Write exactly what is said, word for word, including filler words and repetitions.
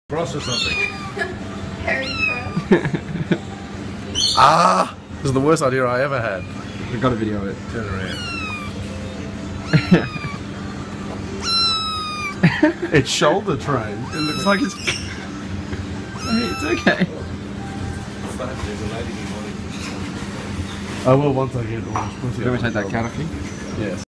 Cross or something. Harry Cross. Ah! This is the worst idea I ever had. We've got a video of it. Turn around. It's shoulder train. It looks like it's... Hey, it's okay. I will once I get orange pussy. Do we take that cat off you? Yes.